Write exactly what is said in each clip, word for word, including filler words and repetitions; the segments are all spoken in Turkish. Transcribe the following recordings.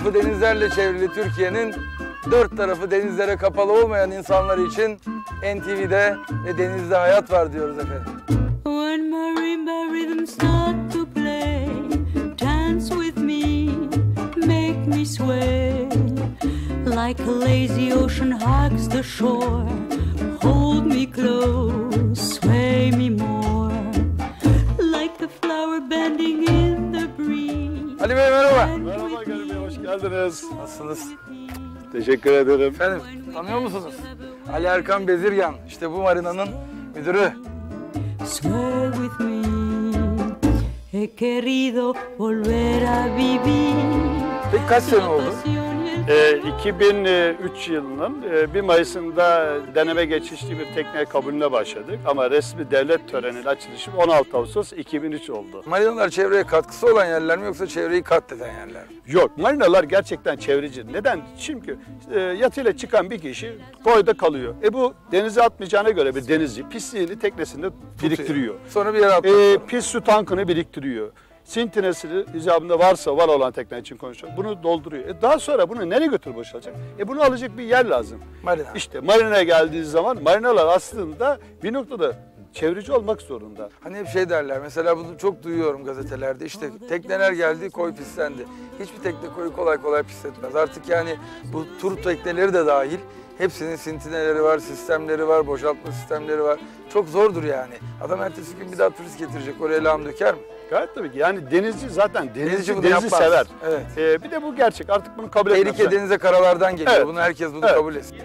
tarafı denizlerle çevrili Türkiye'nin dört tarafı denizlere kapalı olmayan insanlar için N T V'de ve denizde hayat var diyoruz efendim. When marimba rhythms start to play, dance with me, make me sway, like a lazy ocean hugs the shore, hold me close, sway me more, like a flower bending in the breeze. Ali Bey merhaba. Merhaba Ali Bey, hoş geldiniz. Nasılsınız? Teşekkür ederim. Efendim tanıyor musunuz? Ali Erkan Bezirgan, işte bu marinanın müdürü. Sway with me, he querido volver a vivir. Peki kaç sene oldu? Ee, iki bin üç yılının bir Mayıs'ında deneme geçişli bir tekneye kabulüne başladık. Ama resmi devlet töreninin açılışı on altı Ağustos iki bin üç oldu. Marinalar çevreye katkısı olan yerler mi yoksa çevreyi katleden yerler mi? Yok, marinalar gerçekten çevreci. Neden? Çünkü e, yatıyla çıkan bir kişi koyda kalıyor. E bu denize atmayacağına göre bir denizci pisliğini teknesinde biriktiriyor. Sonra bir yere atıyor. E, pis su tankını biriktiriyor. Sintinesi icabında varsa var olan tekne için konuşuyorum. Bunu dolduruyor. E daha sonra bunu nereye götürüp boşalacak? E bunu alacak bir yer lazım. Marina. İşte marinaya geldiği zaman marinalar aslında bir noktada çevreci olmak zorunda. Hani hep şey derler, mesela bunu çok duyuyorum gazetelerde, işte tekneler geldi, koy pislendi. Hiçbir tekne koyu kolay kolay pisletmez. Artık yani bu tur tekneleri de dahil, hepsinin sintineleri var, sistemleri var, boşaltma sistemleri var. Çok zordur yani. Adam ertesi gün bir daha turist getirecek, oraya lağım döker mi? Gayet tabii ki. Yani denizci zaten denizci, Denizci bunu denizi yapmaz. sever. Evet. Ee, bir de bu gerçek. Artık bunu kabul etmez. Tehlike denize karalardan geliyor. Evet. Bunu herkes bunu Evet. kabul etsin.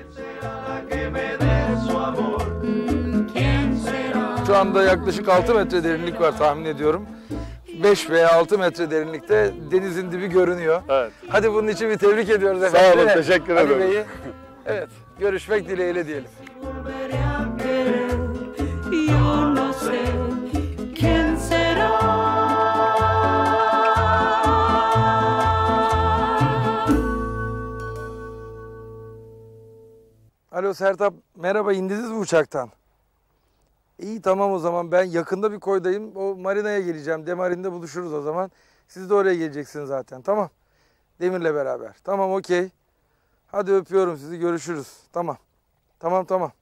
Şu anda yaklaşık altı metre derinlik var tahmin ediyorum. beş veya altı metre derinlikte denizin dibi görünüyor. Evet. Hadi bunun için bir tebrik ediyoruz Sağ efendim. olun, Değil mi? teşekkür Ali ederim. Bey'i. Evet, görüşmek dileğiyle diyelim. Volveré a querer, yo no sé quién será. Alo Sertap, merhaba, indiniz mi uçaktan? İyi, tamam o zaman, ben yakında bir koydayım. O marinaya geleceğim. Demarin'de buluşuruz o zaman. Siz de oraya geleceksiniz zaten, tamam. Demir'le beraber. Tamam, okey. Hadi öpüyorum sizi, görüşürüz. Tamam. Tamam, tamam.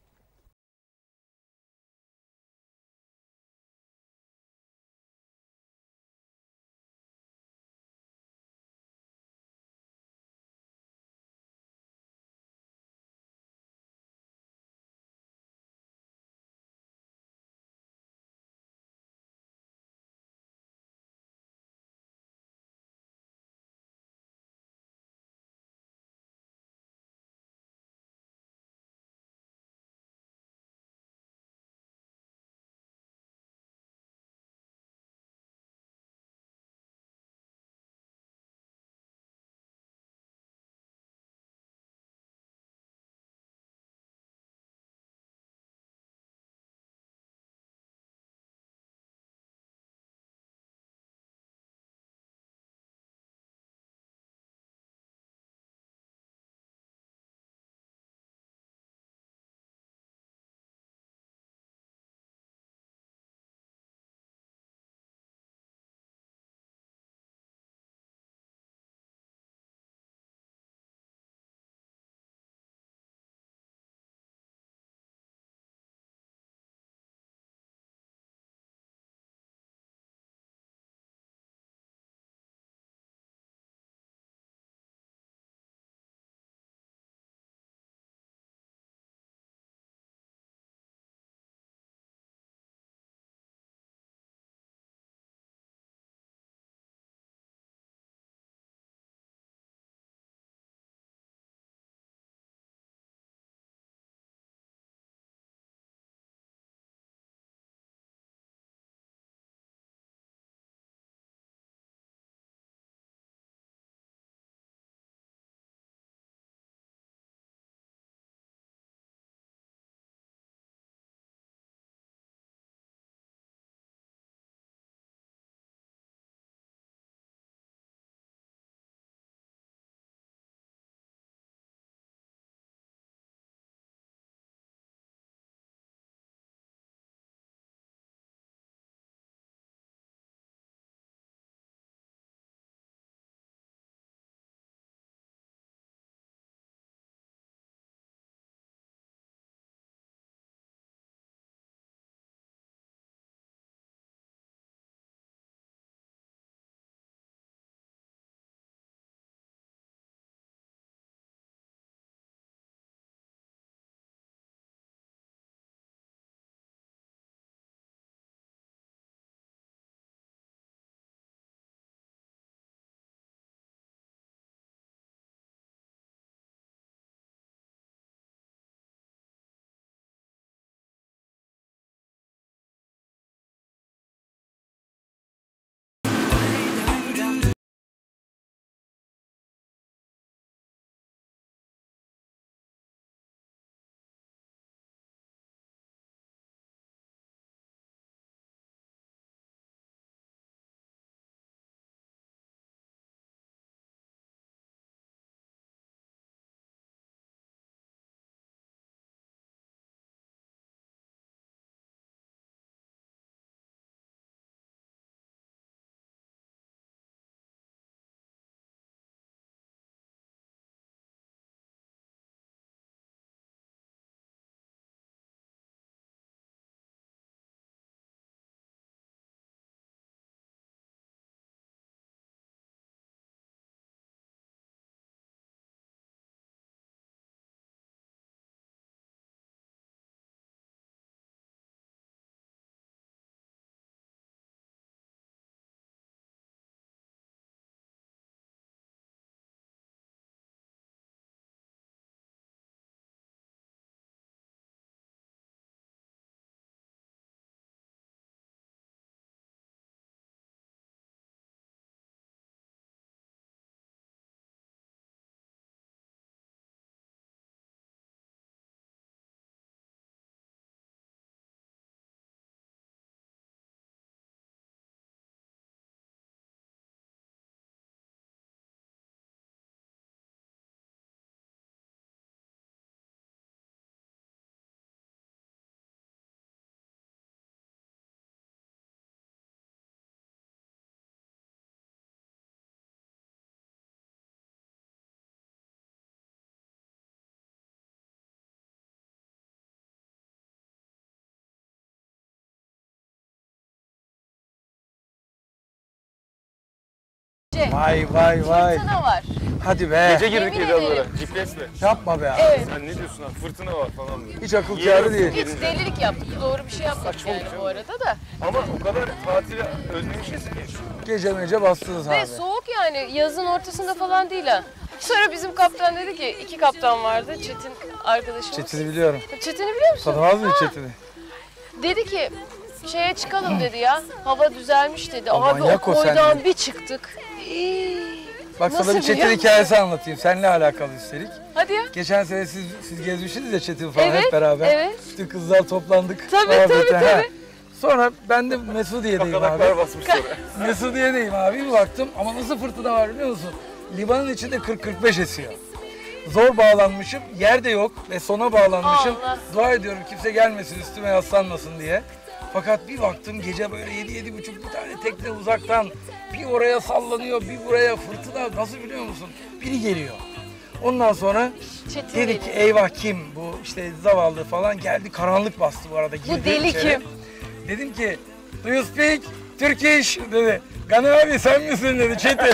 gece. Vay vay vay. Fırtına var. Hadi be. Gece girdik Yemin evden ederim. G P S'le. Yapma be abi. Evet. Sen ne diyorsun abi? Fırtına var falan diyor. Hiç akıl kârı değil. Hiç delilik yaptık. Doğru bir şey yapmadık Saçma yani olmuş bu arada da. Ama o kadar tatili özlemişiz ki. Gece mece bastınız Ve abi. soğuk yani. Yazın ortasında falan değil ha. Sonra bizim kaptan dedi ki, iki kaptan vardı. Çetin arkadaşımız. Çetin'i biliyorum. Çetin'i biliyor musun? Tanımaz mıyım Ha. Çetin'i? Dedi ki şeye çıkalım dedi ya. Hava düzelmiş dedi. O Abi o manyak o koydan sende. bir çıktık. İyi. Bak Nasıl sana bir Çetin biliyor musun? hikayesi anlatayım. Seninle alakalı üstelik. Hadi ya. Geçen sene siz, siz gezmişsiniz ya Çetin falan Evet, hep beraber. evet. Bütün kızlar toplandık. Tabii, muhabbete, tabii, he. tabii. Sonra ben de Mesudiye'deyim abi. Kakalaklar basmış sonra. Mesudiye'deyim abi. Bir baktım ama nasıl fırtına var biliyor musun? Limanın içinde kırk kırk beş esiyor. Zor bağlanmışım, yer de yok ve sona bağlanmışım. Allah. Dua ediyorum kimse gelmesin üstüme yaslanmasın diye. Fakat bir baktım gece böyle yedi yedi buçuk bir tane tekne uzaktan bir oraya sallanıyor, bir buraya fırtına. Nasıl biliyor musun? Biri geliyor. Ondan sonra Çetin dedik ki geliyor. eyvah kim bu işte zavallı falan geldi, karanlık bastı bu arada. Girdi deli içeri. kim? Dedim ki do you speak Turkish dedi. Gani abi sen misin dedi Çetin.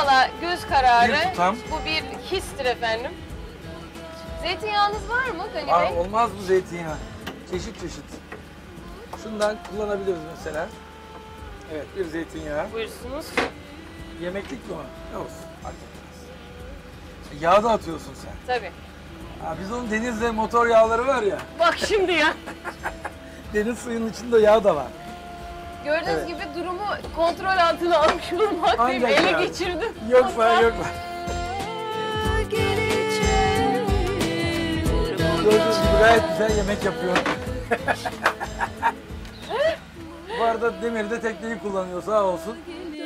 Valla göz kararı. Bir tutam. Bu bir histir efendim. Zeytinyağınız var mı Gani Aa, Bey? olmaz mı zeytinyağı? Çeşit çeşit. Şundan kullanabiliriz mesela. Evet, bir zeytinyağı. Buyursunuz. Yemeklik mi o? Ne olsun, fark etmez. Yağ da atıyorsun sen. Tabii. Ha, biz onun denizde motor yağları var ya, Bak şimdi ya. deniz suyunun içinde yağ da var. Gördüğünüz Evet. gibi durumu kontrol altına almış bulunmaktayım. Ancak Ele yani. geçirdim. Yok var, yok var. Gördüğünüz gibi gayet güzel yemek yapıyor. Bu arada Demir de tekneyi kullanıyor, sağ olsun.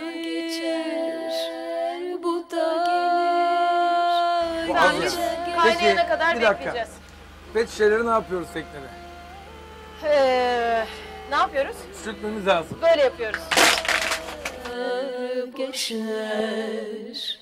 Bu az Sandviç ya. kaynayana kadar bir dakika. bekleyeceğiz. Pet şişeleri ne yapıyoruz teknede? Ee, ne yapıyoruz? Sürtmemiz lazım. Böyle yapıyoruz. geçer.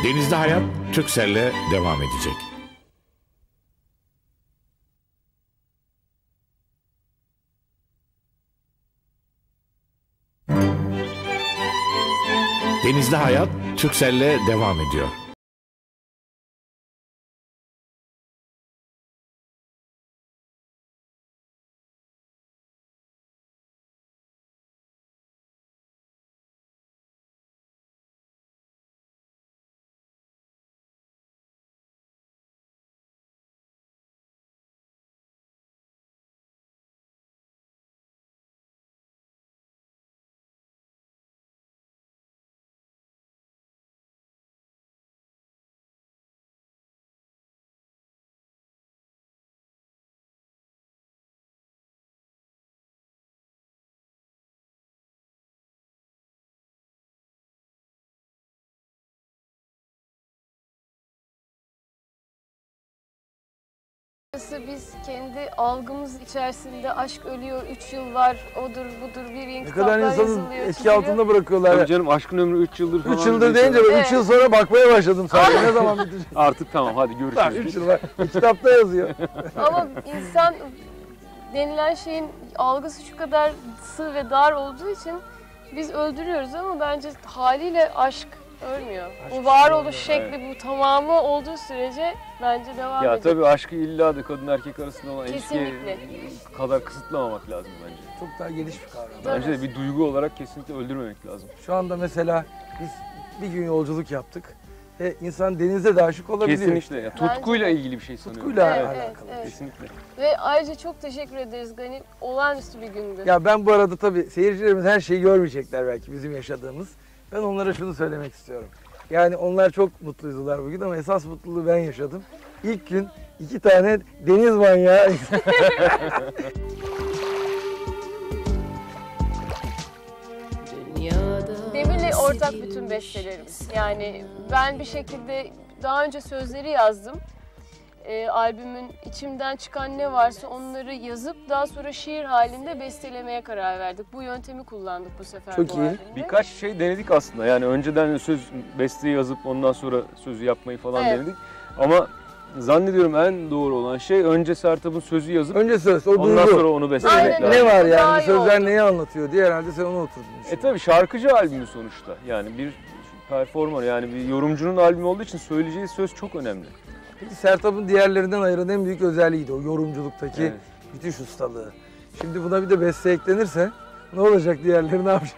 Denizde Hayat Turkcell'le devam edecek. Denizde Hayat Turkcell'le devam ediyor. Biz kendi algımız içerisinde aşk ölüyor, üç yıl var, odur budur bir yeni Ne kadar kitaplar insanı yazılıyor, etki çiziliyor. altında bırakıyorlar. Tabii canım, aşkın ömrü üç yıldır falan. üç yıldır deyince ben Evet. üç yıl sonra bakmaya başladım sadece. Ne zaman bitecek? Artık tamam, hadi Daha görüşürüz. üç yıl var. E, kitapta yazıyor. Ama insan denilen şeyin algısı şu kadar sığ ve dar olduğu için biz öldürüyoruz ama bence haliyle aşk ölmüyor. Aşk bu varoluş ölmüyor, şekli, bu tamamı olduğu sürece bence devam Ya ediyor. tabii aşkı illa da kadın erkek arasında olan Kesinlikle. ilişkiye kadar kısıtlamamak lazım bence. Çok daha geniş bir kavram. Bence de bir duygu olarak kesinlikle öldürmemek lazım. Şu anda mesela biz bir gün yolculuk yaptık. Ve insan denize de aşık olabiliyor. Kesinlikle. Ya, tutkuyla Bence de. ilgili bir şey sanıyorum. Tutkuyla Evet, alakalı. evet, evet. Kesinlikle. Ve ayrıca çok teşekkür ederiz Gani. Olağanüstü bir gündü. Ya ben bu arada tabii seyircilerimiz her şeyi görmeyecekler belki bizim yaşadığımız. Ben onlara şunu söylemek istiyorum. Yani onlar çok mutluydular bugün ama esas mutluluğu ben yaşadım. İlk gün iki tane deniz manyağı. Demir'le ortak bütün bestelerimiz. Yani ben bir şekilde daha önce sözleri yazdım. E, albümün içimden çıkan ne varsa onları yazıp daha sonra şiir halinde bestelemeye karar verdik. Bu yöntemi kullandık bu sefer Çok bu iyi. albümde. Birkaç şey denedik aslında. Yani önceden söz besteyi yazıp ondan sonra sözü yapmayı falan Evet. denedik. Ama zannediyorum en doğru olan şey önce Sertab'ın sözü yazıp Önce söz, o ondan duygu. sonra onu bestelemek Aynen lazım. Ne var Daha yani? iyi Sözler oldu. neyi anlatıyor diye herhalde sen onu oturdun. E tabii şarkıcı albümü sonuçta. Yani bir performer, yani bir yorumcunun albümü olduğu için söyleyeceği söz çok önemli. Peki Sertab'ın diğerlerinden ayıran en büyük özelliğiydi o yorumculuktaki Evet. müthiş ustalığı. Şimdi buna bir de beste eklenirse ne olacak, diğerleri ne yapacak?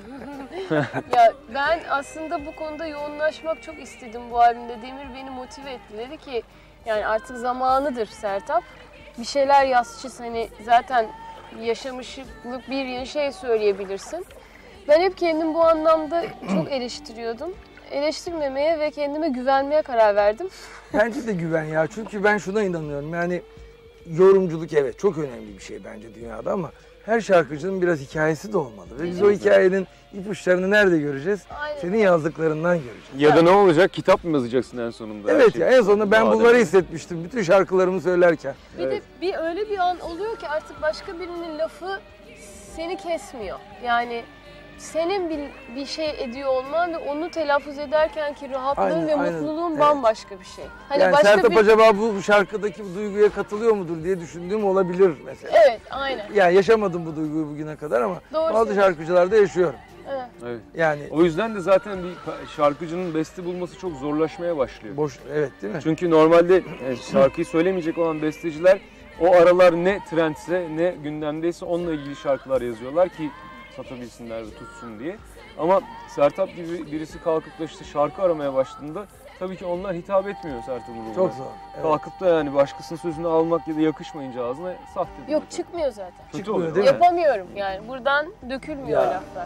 Ya ben aslında bu konuda yoğunlaşmak çok istedim bu albümde. Demir beni motive etti. Dedi ki yani artık zamanıdır Sertab. Bir şeyler yaz, çiz. Hani zaten yaşamışlık bir yeni şey söyleyebilirsin. Ben hep kendim bu anlamda çok eleştiriyordum. Eleştirmemeye ve kendime güvenmeye karar verdim. Bence de güven ya. Çünkü ben şuna inanıyorum. Yani yorumculuk evet çok önemli bir şey bence dünyada ama her şarkıcının biraz hikayesi de olmalı. Ve biz o hikayenin ipuçlarını nerede göreceğiz? Aynen. Senin yazdıklarından göreceğiz. Ya da ne olacak? Kitap mı yazacaksın en sonunda? her Evet şey? ya, en sonunda ben Madem. bunları hissetmiştim bütün şarkılarımı söylerken. Bir de bir öyle bir an oluyor ki artık başka birinin lafı seni kesmiyor. Yani senin bir, bir şey ediyor olman ve onu telaffuz ederken ki rahatlığın Aynen, ve aynen. mutluluğun Evet. bambaşka bir şey. Hani Yani başka Sertab bir... acaba bu şarkıdaki bu duyguya katılıyor mudur diye düşündüğüm olabilir mesela. Evet, aynen. Yani yaşamadım bu duyguyu bugüne kadar ama Doğru bazı söylüyorsun. şarkıcılarda yaşıyorum. Evet. Evet. Yani O yüzden de zaten bir şarkıcının beste bulması çok zorlaşmaya başlıyor. boş, evet değil mi? Çünkü normalde e, şarkıyı söylemeyecek olan besteciler o aralar ne trendse ne gündemdeyse onunla ilgili şarkılar yazıyorlar ki satabilsinler ve tutsun diye. Ama Sertab gibi birisi kalkıp da işte şarkı aramaya başladığında tabii ki onlar hitap etmiyor Sertab'ın ruhuna. Çok zor. Evet. Kalkıp da yani başkasının sözünü almak ya da yakışmayınca ağzına sahte diyor. Yok çıkmıyor zaten. Kötü Çıkmıyor, oluyor. değil mi? Yapamıyorum yani. Buradan dökülmüyor Ya. laflar.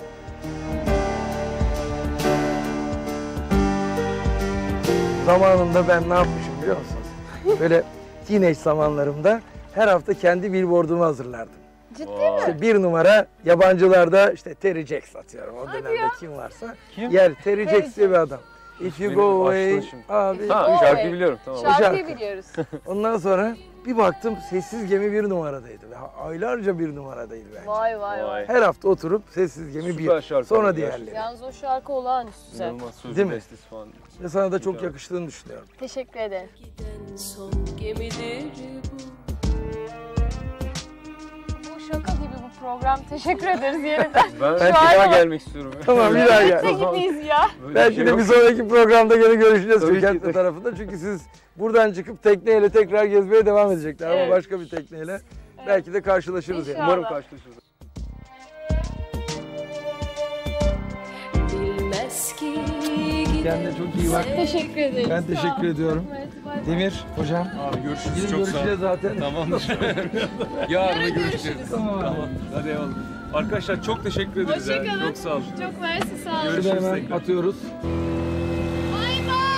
Zamanında ben ne yapmışım biliyor musunuz? Böyle teenage zamanlarımda her hafta kendi billboardumu hazırlardım. Ciddi Vay. mi? İşte bir numara yabancılarda işte Terry Jacks atıyorum o Hadi dönemde ya. kim varsa. Kim? Yer Terry Terry Jacks diye bir adam. If you Benim go açtın away şimdi. abi. Ha, Go şarkıyı away. biliyorum tamam. Şarkı. Şarkıyı biliyoruz. Ondan sonra Bir baktım sessiz gemi bir numaradaydı. Ve aylarca bir numaradaydı bence. Vay vay vay. Her hafta oturup sessiz gemi Süper bir. şarkı Sonra abi, diğerleri. Yalnız o şarkı olağanüstü güzel. İnanılmaz sözlü Değil mi? bestesi falan. Ve sana da çok Mükemmel. yakıştığını düşünüyorum. Teşekkür ederim. Son gemidir bu. Bu şaka gibi bu program. Teşekkür ederiz yeniden. Ben Ben bir daha an- gelmek istiyorum. Tamam bir daha gel. Birlikte gibiyiz ya. Böyle Belki şey de yok. bir sonraki programda gene görüşeceğiz Tabii ki. Çökertme tarafında. Çünkü siz buradan çıkıp tekneyle tekrar gezmeye devam edecekler. Evet. Ama başka bir tekneyle belki de karşılaşırız yani. İnşallah. Umarım karşılaşırız. Bilmez ki Kendine çok iyi bak. Teşekkür ederim. Ben Sağ teşekkür ol. ediyorum. Evet, bay bay. Demir hocam. Abi görüşürüz. Yine Çok sağ ol. görüşeceğiz zaten. Tamamdır. Yarın Yarın görüşeceğiz. görüşürüz. Tamam. Hadi eyvallah. Arkadaşlar çok teşekkür ederiz. ya. Hoşçakalın. Çok sağ olun. Çok mersi sağ olun. Şunu da Görüşürüz hemen tekrar. atıyoruz. Bay bay.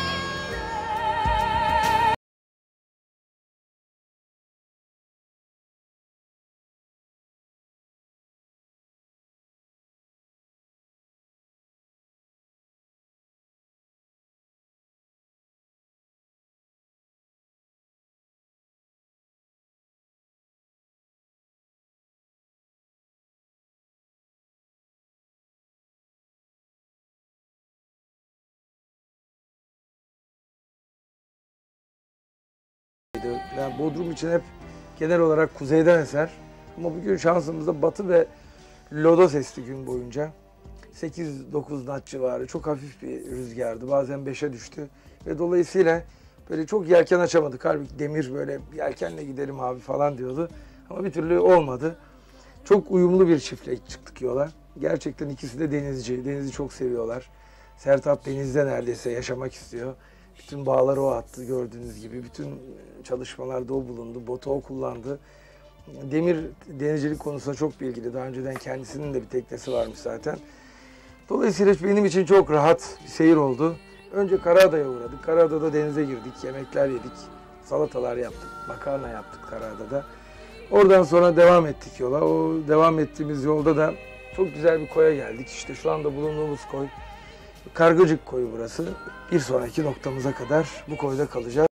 Yani Bodrum için hep genel olarak kuzeyden eser. Ama bugün şansımızda batı ve lodos esti gün boyunca. sekiz dokuz knot civarı çok hafif bir rüzgardı. Bazen beşe düştü. Ve dolayısıyla böyle çok yelken açamadık. Halbuki Demir böyle yelkenle gidelim abi falan diyordu. Ama bir türlü olmadı. Çok uyumlu bir çiftle çıktık yola. Gerçekten ikisi de denizci. Denizi çok seviyorlar. Sertab denizde neredeyse yaşamak istiyor. Bütün bağları o attı gördüğünüz gibi. Bütün çalışmalarda o bulundu. Botu o kullandı. Demir denizcilik konusunda çok bilgili. Daha önceden kendisinin de bir teknesi varmış zaten. Dolayısıyla benim için çok rahat bir seyir oldu. Önce Karaada'ya uğradık. Karaada'da denize girdik, yemekler yedik, salatalar yaptık, makarna yaptık Karaada'da. Oradan sonra devam ettik yola. O devam ettiğimiz yolda da çok güzel bir koya geldik. İşte şu anda bulunduğumuz koy Kargıcık koyu burası. Bir sonraki noktamıza kadar bu koyda kalacağız.